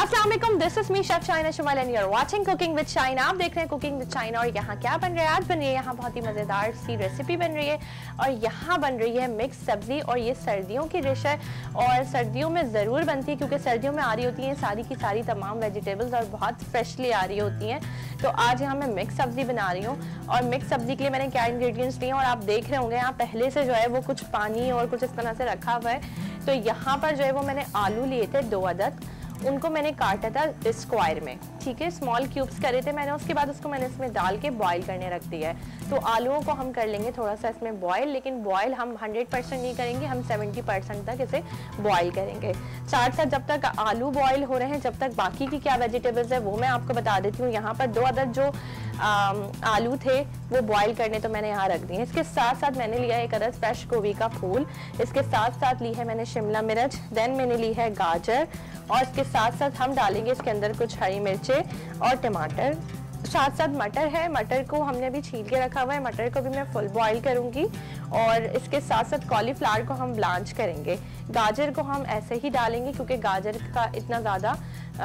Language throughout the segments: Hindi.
अस्सलाम वालेकुम, this is me chef Shaina Shamal and you are watching cooking with Shaina. आप देख रहे हैं कुकिंग विद शाइना और यहाँ क्या बन रहा है? आज बन रही है यहाँ बहुत ही मज़ेदार सी रेसिपी बन रही है और यहाँ बन रही है मिक्स सब्जी। और ये सर्दियों की डिश है और सर्दियों में ज़रूर बनती है क्योंकि सर्दियों में आ रही होती हैं सारी की सारी तमाम वेजिटेबल्स और बहुत फ्रेशली आ रही होती हैं। तो आज यहाँ मैं मिक्स सब्जी बना रही हूँ और मिक्स सब्जी के लिए मैंने क्या इंग्रेडिएंट्स लिए और आप देख रहे होंगे यहाँ पहले से जो है वो कुछ पानी और कुछ इस तरह से रखा हुआ है। तो यहाँ पर जो है वो मैंने आलू लिए थे 2 अदद, उनको मैंने काटा था स्क्वायर में, ठीक है, स्मॉल क्यूब्स करे थे मैंने। उसके बाद उसको मैंने इसमें डाल के बॉईल करने रख दिया है। तो आलूओं को हम कर लेंगे थोड़ा सा इसमें बॉईल, लेकिन बॉईल हम 100% नहीं करेंगे, हम 70% तक इसे बॉईल करेंगे। साथ साथ जब तक आलू बॉईल हो रहे हैं जब तक बाकी की क्या वेजिटेबल्स है वो मैं आपको बता देती हूँ। यहाँ पर 2 अदद जो आलू थे वो बॉईल करने तो मैंने यहाँ रख दिए। इसके साथ साथ मैंने लिया 1 अदद फ्रेश गोभी का फूल, इसके साथ साथ ली है मैंने शिमला मिर्च, देन मैंने ली है गाजर और इसके साथ साथ हम डालेंगे इसके अंदर कुछ हरी मिर्चें और टमाटर। साथ साथ मटर है, मटर को हमने अभी छील के रखा हुआ है, मटर को भी मैं फुल बॉईल करूंगी। और इसके साथ साथ कॉलीफ्लावर को हम ब्लांच करेंगे। गाजर को हम ऐसे ही डालेंगे क्योंकि गाजर का इतना ज़्यादा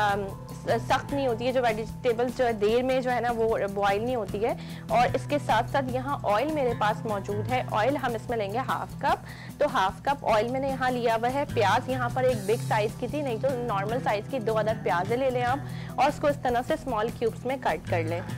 सख्त नहीं होती है, जो वेजिटेबल्स जो है देर में जो है ना वो बॉईल नहीं होती है। और इसके साथ साथ यहाँ ऑयल मेरे पास मौजूद है, ऑयल हम इसमें लेंगे 1/2 कप। तो 1/2 कप ऑयल मैंने यहाँ लिया हुआ है। प्याज यहाँ पर एक बिग साइज़ की थी, नहीं तो नॉर्मल साइज़ की 2 अदद प्याज ले लें आप और उसको इस तरह से स्मॉल क्यूब्स में कट कर लें।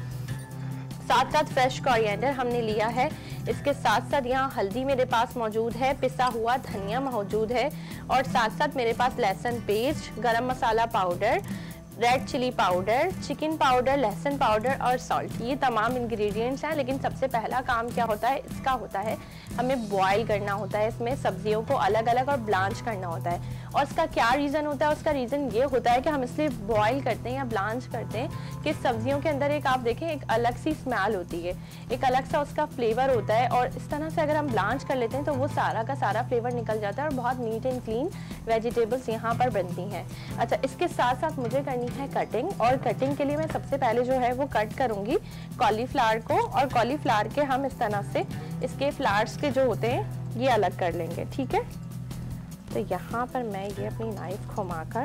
साथ साथ फ्रेश कोरिएंडर हमने लिया है। इसके साथ साथ यहाँ हल्दी मेरे पास मौजूद है, पिसा हुआ धनिया मौजूद है और साथ साथ मेरे पास लहसुन paste, garam masala powder, red chilli powder, chicken powder, लहसुन पाउडर और सॉल्ट, ये तमाम इंग्रेडिएंट्स हैं। लेकिन सबसे पहला काम क्या होता है इसका होता है हमें बॉईल करना होता है, इसमें सब्जियों को अलग अलग और ब्लांच करना होता है। और इसका क्या रीज़न होता है? उसका रीज़न ये होता है कि हम इसलिए बॉईल करते हैं या ब्लांच करते हैं कि सब्जियों के अंदर एक आप देखें एक अलग सी स्मेल होती है, एक अलग सा उसका फ्लेवर होता है। और इस तरह से अगर हम ब्लांच कर लेते हैं तो वो सारा का सारा फ्लेवर निकल जाता है और बहुत नीट एंड क्लीन वेजिटेबल्स यहाँ पर बनती हैं। अच्छा, इसके साथ साथ मुझे करनी है कटिंग और कटिंग के लिए मैं सबसे पहले जो है वो कट करूँगी कॉलीफ्लावर को। और कॉलीफ्लावर के हम इस तरह से इसके फ्लावर्स के जो होते हैं ये अलग कर लेंगे, ठीक है। तो यहाँ पर मैं ये अपनी नाइफ घुमाकर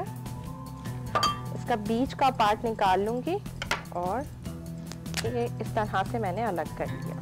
इसका बीच का पार्ट निकाल लूँगी और ये इस तरह से मैंने अलग कर लिया,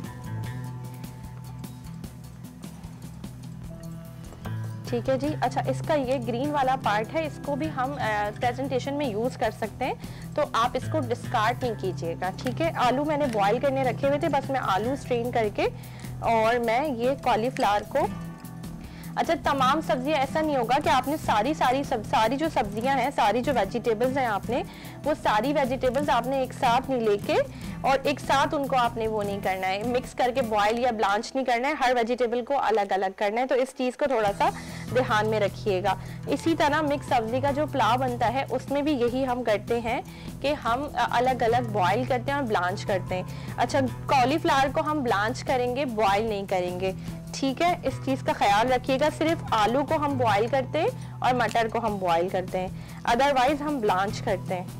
ठीक है जी। अच्छा, इसका ये ग्रीन वाला पार्ट है, इसको भी हम प्रेजेंटेशन में यूज़ कर सकते हैं, तो आप इसको डिस्कार्ड नहीं कीजिएगा, ठीक है। आलू मैंने बॉईल करने रखे हुए थे, बस मैं आलू स्ट्रेन करके और मैं ये कॉलीफ्लावर को, अच्छा तमाम सब्जियां ऐसा नहीं होगा कि आपने सारी जो सब्जियां हैं, सारी जो वेजिटेबल्स हैं आपने वो सारी वेजिटेबल्स आपने एक साथ नहीं लेके और एक साथ उनको आपने वो नहीं करना है, मिक्स करके बॉईल या ब्लांच नहीं करना है, हर वेजिटेबल को अलग अलग करना है। तो इस चीज़ को थोड़ा सा ध्यान में रखिएगा। इसी तरह मिक्स सब्जी का जो पुलाव बनता है उसमें भी यही हम करते हैं कि हम अलग अलग बॉईल करते हैं और ब्लांच करते हैं। अच्छा, कॉलीफ्लावर को हम ब्लांच करेंगे, बॉईल नहीं करेंगे, ठीक है। इस चीज़ का ख्याल रखिएगा। सिर्फ आलू को हम बॉईल करते हैं और मटर को हम बॉईल करते हैं, अदरवाइज हम ब्लांच करते हैं।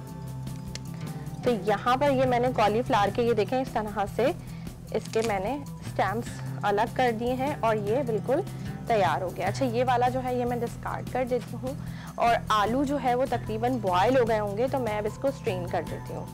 तो यहाँ पर ये मैंने कॉलीफ्लावर के ये देखें इस तरह से इसके मैंने स्टैम्प्स अलग कर दिए हैं और ये बिल्कुल तैयार हो गया। अच्छा, ये वाला जो है ये मैं डिस्कार्ड कर देती हूँ और आलू जो है वो तकरीबन बॉयल हो गए होंगे तो मैं अब इसको स्ट्रेन कर देती हूँ।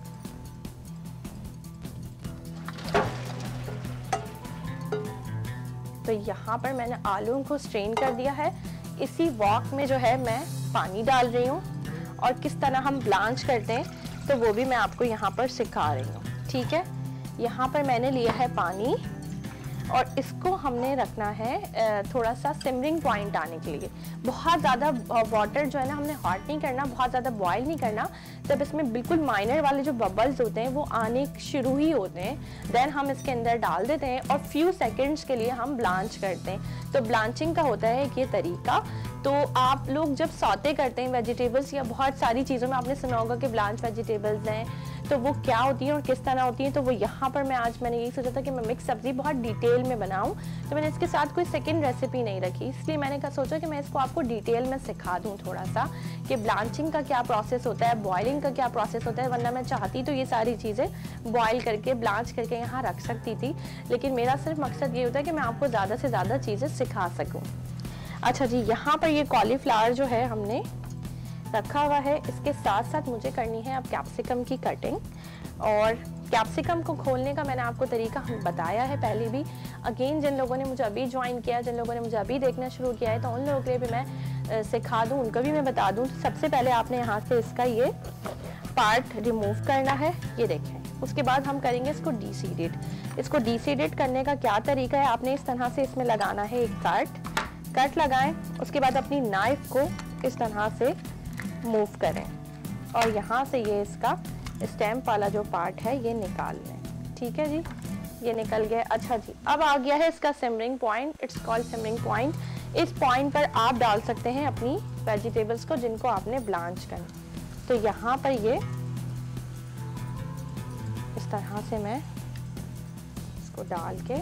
तो यहाँ पर मैंने आलू को स्ट्रेन कर दिया है। इसी वॉक में जो है मैं पानी डाल रही हूँ और किस तरह हम ब्लांच करते हैं तो वो भी मैं आपको यहाँ पर सिखा रही हूँ, ठीक है। यहाँ पर मैंने लिया है पानी और इसको हमने रखना है थोड़ा सा सिमरिंग पॉइंट आने के लिए। बहुत ज़्यादा वाटर जो है ना हमने हॉट नहीं करना, बहुत ज़्यादा बॉयल नहीं करना। जब इसमें बिल्कुल माइनर वाले जो बबल्स होते हैं वो आने शुरू ही होते हैं देन हम इसके अंदर डाल देते हैं और फ्यू सेकंड्स के लिए हम ब्लांच करते हैं। तो ब्लांचिंग का होता है ये तरीका। तो आप लोग जब सौते करते हैं वेजिटेबल्स या बहुत सारी चीज़ों में आपने सुना होगा कि ब्लांच वेजिटेबल्स हैं, तो वो क्या होती है और किस तरह होती है। तो वो यहाँ पर मैंने यही सोचा था कि मैं मिक्स सब्जी बहुत डिटेल में बनाऊं, तो मैंने इसके साथ कोई सेकंड रेसिपी नहीं रखी, इसलिए मैंने सोचा कि मैं इसको आपको डिटेल में सिखा दूं थोड़ा सा कि ब्लांचिंग का क्या प्रोसेस होता है, बॉइलिंग का क्या प्रोसेस होता है। वरना मैं चाहती तो ये सारी चीज़ें बॉयल करके ब्लांच करके यहाँ रख सकती थी, लेकिन मेरा सिर्फ मकसद ये होता है कि मैं आपको ज़्यादा से ज़्यादा चीज़ें सिखा सकूँ। अच्छा जी, यहाँ पर ये कॉलीफ्लावर जो है हमने रखा हुआ है। इसके साथ साथ मुझे करनी है अब कैप्सिकम की कटिंग। और कैप्सिकम को खोलने का मैंने आपको तरीका बताया है पहले भी। अगेन जिन लोगों ने मुझे अभी ज्वाइन किया, जिन लोगों ने मुझे अभी देखना शुरू किया है, तो उन लोगों के लिए भी मैं सिखा दूं, उनको भी मैं बता दूं। तो सबसे पहले आपने यहाँ से इसका ये पार्ट रिमूव करना है, ये देखें। उसके बाद हम करेंगे इसको डीसीडेड। इसको डीसीडेड करने का क्या तरीका है, आपने इस तरह से इसमें लगाना है एक कट लगाएं। उसके बाद अपनी नाइफ को इस तरह से मूव करें और यहाँ से ये इसका स्टैम्प वाला जो पार्ट है ये निकाल लें। ठीक है जी, ये निकल गया। अच्छा जी, अब आ गया है इसका simmering point. It's called simmering point. इस पॉइंट पर आप डाल सकते हैं अपनी वेजिटेबल्स को जिनको आपने ब्लांच करना। तो यहाँ पर ये इस तरह से मैं इसको डाल के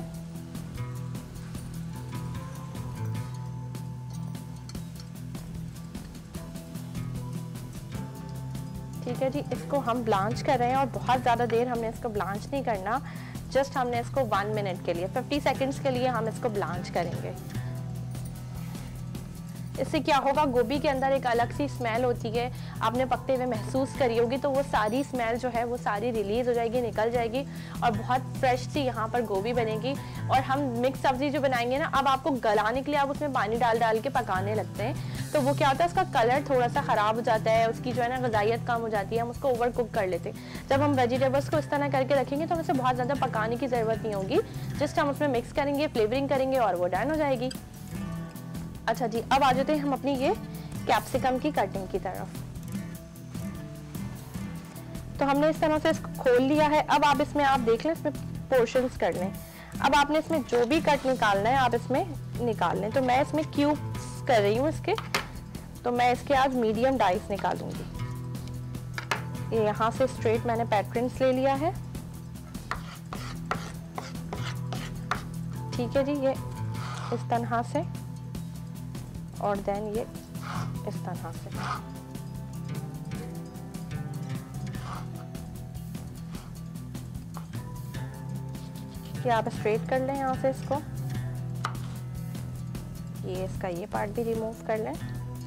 ठीक है जी, इसको हम ब्लांच कर रहे हैं और बहुत ज़्यादा देर हमने इसको ब्लांच नहीं करना। जस्ट हमने इसको 1 मिनट के लिए 50 सेकंड्स के लिए हम इसको ब्लांच करेंगे। इससे क्या होगा, गोभी के अंदर एक अलग सी स्मेल होती है, आपने पकते हुए महसूस करी होगी। तो वो सारी स्मेल जो है वो सारी रिलीज हो जाएगी, निकल जाएगी और बहुत फ्रेश सी यहाँ पर गोभी बनेगी। और हम मिक्स सब्जी जो बनाएंगे ना, अब आपको गलाने के लिए आप उसमें पानी डाल डाल के पकाने लगते हैं, तो वो क्या होता है, उसका कलर थोड़ा सा ख़राब हो जाता है, उसकी जो है ना ग़िज़ाइयत कम हो जाती है, हम उसको ओवर कुक कर लेते हैं। जब हम वेजिटेबल्स को इस तरह करके रखेंगे तो हमें उसे बहुत ज़्यादा पकाने की ज़रूरत नहीं होगी। जस्ट हम उसमें मिक्स करेंगे, फ्लेवरिंग करेंगे और वो डन हो जाएगी। अच्छा जी, अब आ जाते हैं हम अपनी ये कैप्सिकम की कटिंग की तरफ। तो हमने इस तरह से इसको खोल लिया है। अब आप इसमें आप देख लें, इसमें पोर्शंस कर लें। अब आपने इसमें जो भी कट निकालना है आप इसमें निकाल लें। तो मैं इसमें क्यूब्स कर रही हूँ इसके, तो मैं इसके आज मीडियम डाइस निकालूंगी। ये यहाँ से स्ट्रेट मैंने पैटर्न्स ले लिया है। ठीक है जी, ये इस तरह से और देन ये इस तरह से। ये आप स्ट्रेट कर लें यहाँ से इसको। ये इसका ये पार्ट भी रिमूव कर लें।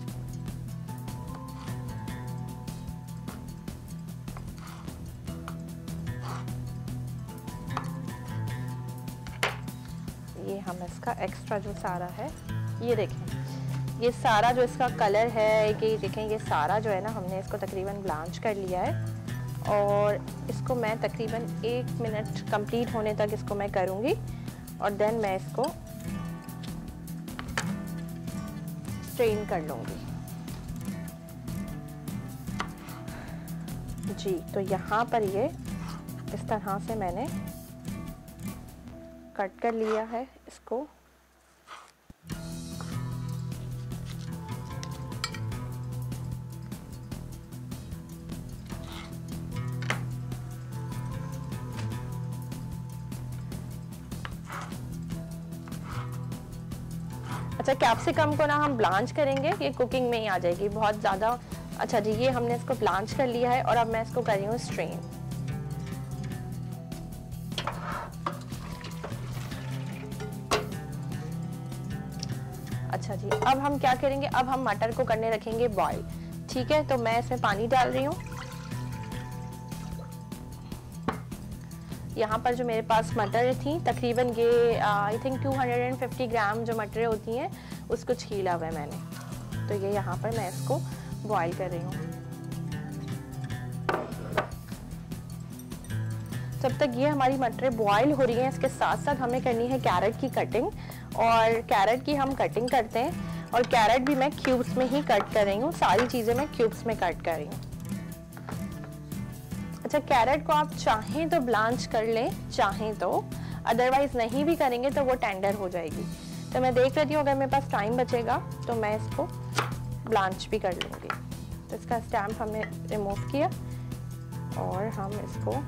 ये हम इसका एक्स्ट्रा जो सारा है, ये देखें, ये सारा जो इसका कलर है कि देखें, ये सारा जो है ना हमने इसको तकरीबन ब्लांच कर लिया है। और इसको मैं तकरीबन 1 मिनट कंप्लीट होने तक इसको मैं करूँगी और देन मैं इसको स्ट्रेन कर लूँगी जी। तो यहाँ पर ये इस तरह से मैंने कट कर लिया है इसको। अच्छा, कैप्सिकम को ना हम ब्लांच करेंगे, ये कुकिंग में ही आ जाएगी बहुत ज़्यादा। अच्छा जी, ये हमने इसको ब्लांच कर लिया है और अब मैं इसको कर रही हूँ स्ट्रेन। अच्छा जी, अब हम क्या करेंगे, अब हम मटर को करने रखेंगे बॉईल। ठीक है, तो मैं इसमें पानी डाल रही हूँ। यहाँ पर जो मेरे पास मटर थी तकरीबन ये आई थिंक 250 ग्राम जो मटरें होती हैं उसको छीला हुआ है मैंने। तो ये यहाँ पर मैं इसको बॉईल कर रही हूँ। जब तक ये हमारी मटरें बॉईल हो रही हैं, इसके साथ साथ हमें करनी है कैरेट की कटिंग। और कैरेट की हम कटिंग करते हैं और कैरेट भी मैं क्यूब्स में ही कट कर रही हूँ। सारी चीज़ें मैं क्यूब्स में कट कर रही हूँ। अच्छा, कैरेट को आप चाहें तो ब्लांच कर लें, चाहें तो, अदरवाइज नहीं भी करेंगे तो वो टेंडर हो जाएगी। तो मैं देख लेती हूँ, अगर मेरे पास टाइम बचेगा तो मैं इसको ब्लांच भी कर लूँगी। तो इसका स्टैम्प हमने रिमूव किया और हम इसको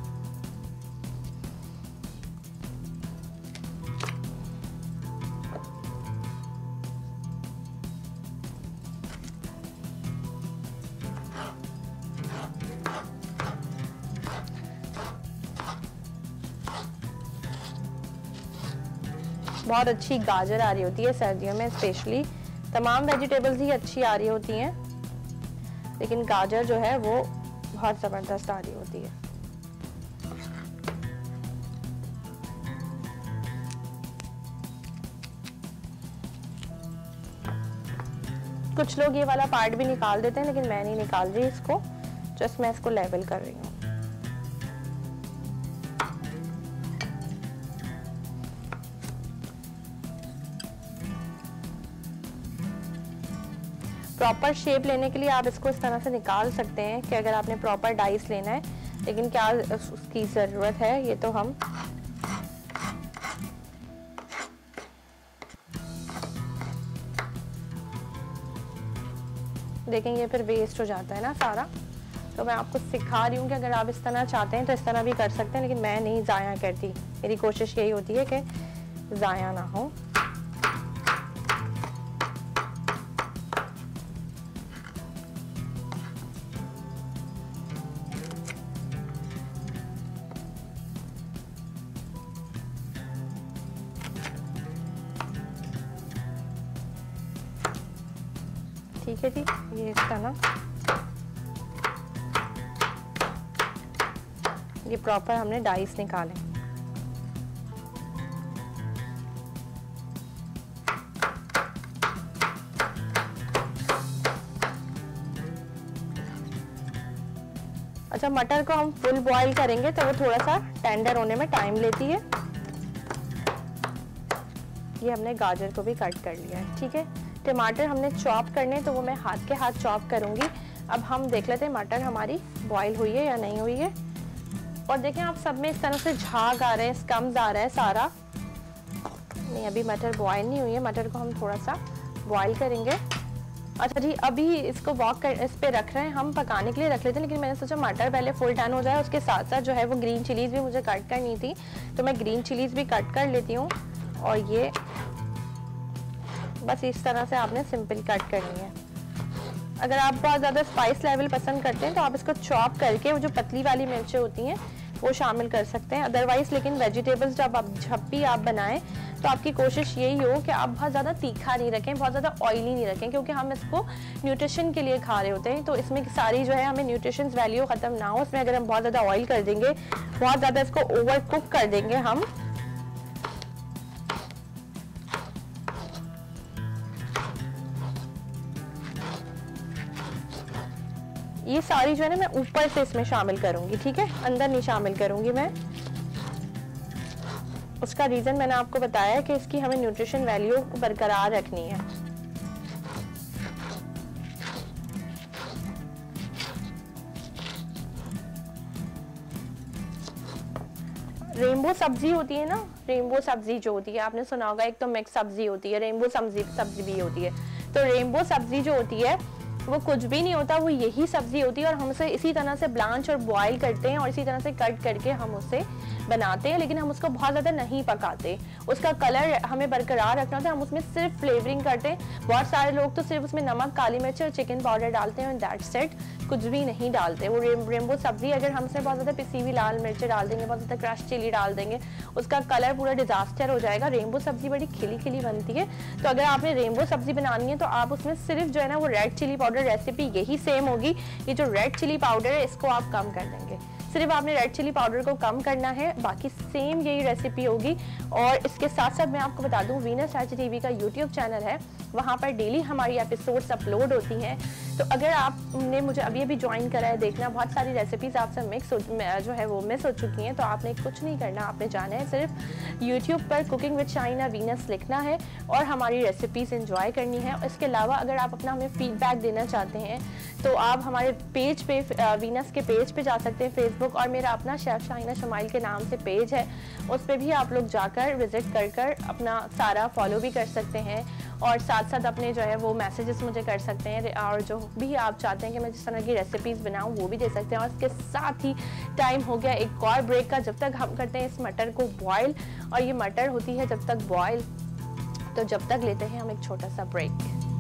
बहुत अच्छी गाजर आ रही होती है सर्दियों में, स्पेशली तमाम वेजिटेबल्स ही अच्छी आ रही होती हैं। लेकिन गाजर जो है वो बहुत ज़बरदस्त आ रही होती है। कुछ लोग ये वाला पार्ट भी निकाल देते हैं, लेकिन मैं नहीं निकाल रही इसको, जस्ट मैं इसको लेवल कर रही हूँ। प्रॉपर शेप लेने के लिए आप इसको इस तरह से निकाल सकते हैं कि अगर आपने प्रॉपर डाइस लेना है, लेकिन क्या उसकी ज़रूरत है ये तो हम देखेंगे, फिर वेस्ट हो जाता है ना सारा। तो मैं आपको सिखा रही हूँ कि अगर आप इस तरह चाहते हैं तो इस तरह भी कर सकते हैं, लेकिन मैं नहीं ज़ाया करती। मेरी कोशिश यही होती है कि ज़ाया ना हो। ठीक है जी, ये इसका ना ये प्रॉपर हमने डाइस निकाले। अच्छा, मटर को हम फुल बॉईल करेंगे तो वो थोड़ा सा टेंडर होने में टाइम लेती है। ये हमने गाजर को भी कट कर लिया है। ठीक है, टमाटर हमने चॉप करने तो वो मैं हाथ के हाथ चॉप करूंगी। अब हम देख लेते हैं मटर हमारी बॉईल हुई है या नहीं हुई है। और देखें आप सब में इस तरह से झाग आ रहे हैं, स्कम्स आ रहा है सारा। नहीं, अभी मटर बॉईल नहीं हुई है, मटर को हम थोड़ा सा बॉईल करेंगे। अच्छा जी, अभी इसको इस पे रख रहे हैं, हम पकाने के लिए रख लेते हैं, लेकिन मैंने सोचा मटर पहले फुल टर्न हो जाए, उसके साथ साथ जो है वो ग्रीन चिलीज़ भी मुझे कट करनी थी, तो मैं ग्रीन चिलीज़ भी कट कर लेती हूँ। और ये बस इस तरह से आपने सिंपल कट करनी है। अगर आप बहुत ज़्यादा स्पाइस लेवल पसंद करते हैं तो आप इसको चॉप करके वो जो पतली वाली मिर्चें होती हैं वो शामिल कर सकते हैं। अदरवाइज़ लेकिन वेजिटेबल्स जब भी आप बनाएं तो आपकी कोशिश यही हो कि आप बहुत ज़्यादा तीखा नहीं रखें, बहुत ज़्यादा ऑयली नहीं रखें, क्योंकि हम इसको न्यूट्रिशन के लिए खा रहे होते हैं। तो इसमें सारी जो है हमें न्यूट्रिशन वैल्यू ख़त्म ना हो। इसमें अगर हम बहुत ज़्यादा ऑयल कर देंगे, बहुत ज़्यादा इसको ओवर कुक कर देंगे हम, ये सारी जो है ना मैं ऊपर से इसमें शामिल करूंगी। ठीक है, अंदर नहीं शामिल करूंगी मैं। उसका रीज़न मैंने आपको बताया है कि इसकी हमें न्यूट्रिशन वैल्यू बरकरार रखनी है। रेनबो सब्जी होती है ना, रेनबो सब्जी जो होती है आपने सुना होगा, एक तो मिक्स सब्जी होती है, रेनबो सब्जी भी होती है। तो रेनबो सब्जी जो होती है वो कुछ भी नहीं होता, वो यही सब्जी होती है और हम उसे इसी तरह से ब्लांच और बॉईल करते हैं और इसी तरह से कट करके हम उसे बनाते हैं, लेकिन हम उसको बहुत ज़्यादा नहीं पकाते। उसका कलर हमें बरकरार रखना होता है, हम उसमें सिर्फ फ्लेवरिंग करते हैं। बहुत सारे लोग तो सिर्फ उसमें नमक, काली मिर्च और चिकन पाउडर डालते हैं, दैट्स इट, कुछ भी नहीं डालते। वो रेनबो सब्जी अगर हम उसमें बहुत ज़्यादा पिसी हुई लाल मिर्च डाल देंगे, बहुत ज़्यादा क्रश चिली डाल देंगे, उसका कलर पूरा डिजास्टर हो जाएगा। रेनबो सब्जी बड़ी खिली खिली बनती है। तो अगर आपने रेनबो सब्जी बनानी है तो आप उसमें सिर्फ जो है ना वो रेड चिली पाउडर, रेसिपी यही सेम होगी। ये जो रेड चिली पाउडर है इसको आप कम कर देंगे, सिर्फ आपने रेड चिली पाउडर को कम करना है, बाकी सेम यही रेसिपी होगी। और इसके साथ साथ मैं आपको बता दूं, वीनस टीवी का यूट्यूब चैनल है, वहाँ पर डेली हमारी एपिसोड्स अपलोड होती हैं। तो अगर आपने मुझे अभी ज्वाइन करा है देखना, बहुत सारी रेसिपीज़ आपसे जो है वो मिस हो चुकी हैं, तो आपने कुछ नहीं करना, आपने जाना है सिर्फ यूट्यूब पर कुकिंग विद शाइना वीनस लिखना है और हमारी रेसिपीज़ इंजॉय करनी है। इसके अलावा अगर आप अपना हमें फीडबैक देना चाहते हैं तो आप हमारे पेज पे, वीनस के पेज पे जा सकते हैं फेसबुक, और मेरा अपना शेफ शाइना शमाइल के नाम से पेज है, उस पर भी आप लोग जाकर विजिट कर अपना सारा फॉलो भी कर सकते हैं और साथ साथ अपने जो है वो मैसेजेस मुझे कर सकते हैं, और जो भी आप चाहते हैं कि मैं जिस तरह की रेसिपीज़ बनाऊं वो भी दे सकते हैं। और इसके साथ ही टाइम हो गया एक और ब्रेक का, जब तक हम करते हैं इस मटर को बॉयल, और ये मटर होती है जब तक बॉयल, तो जब तक लेते हैं हम एक छोटा सा ब्रेक।